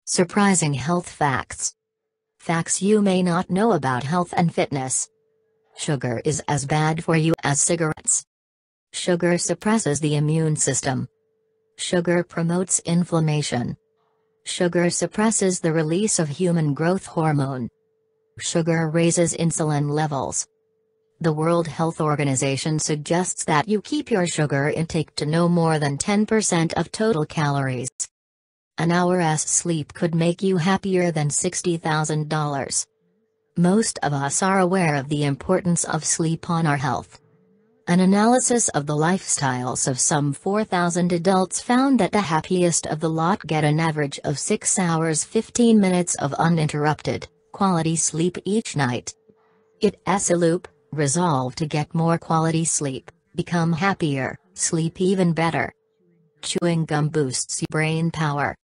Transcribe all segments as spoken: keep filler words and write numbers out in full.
Surprising health facts. Facts you may not know about health and fitness. Sugar is as bad for you as cigarettes. Sugar suppresses the immune system. Sugar promotes inflammation. Sugar suppresses the release of human growth hormone. Sugar raises insulin levels. The World Health Organization suggests that you keep your sugar intake to no more than ten percent of total calories. An hour's sleep could make you happier than sixty thousand dollars. Most of us are aware of the importance of sleep on our health. An analysis of the lifestyles of some four thousand adults found that the happiest of the lot get an average of six hours fifteen minutes of uninterrupted, quality sleep each night. It's a loop. Resolve to get more quality sleep, become happier, sleep even better. Chewing gum boosts your brain power.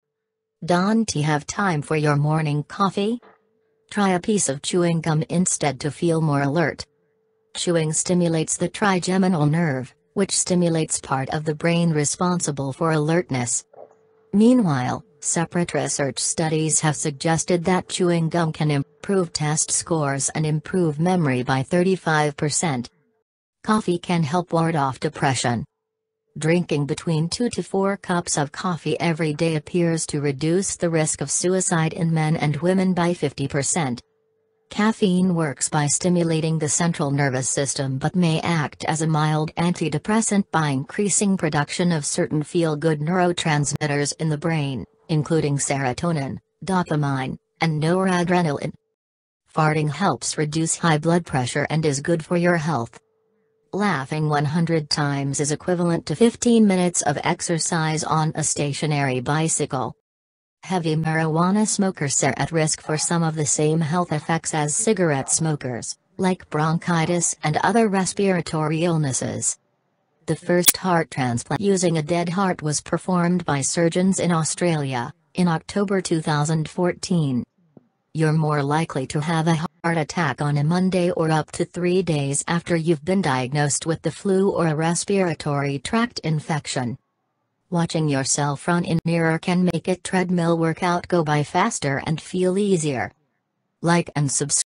Don't you have time for your morning coffee? Try a piece of chewing gum instead to feel more alert. Chewing stimulates the trigeminal nerve, which stimulates part of the brain responsible for alertness. Meanwhile, separate research studies have suggested that chewing gum can improve test scores and improve memory by thirty-five percent. Coffee can help ward off depression. Drinking between two to four cups of coffee every day appears to reduce the risk of suicide in men and women by fifty percent. Caffeine works by stimulating the central nervous system but may act as a mild antidepressant by increasing production of certain feel-good neurotransmitters in the brain, including serotonin, dopamine, and noradrenaline. Farting helps reduce high blood pressure and is good for your health. Laughing one hundred times is equivalent to fifteen minutes of exercise on a stationary bicycle. Heavy marijuana smokers are at risk for some of the same health effects as cigarette smokers, like bronchitis and other respiratory illnesses. The first heart transplant using a dead heart was performed by surgeons in Australia, in October two thousand fourteen. You're more likely to have a heart attack on a Monday or up to three days after you've been diagnosed with the flu or a respiratory tract infection. Watching yourself run in a mirror can make a treadmill workout go by faster and feel easier. Like and subscribe.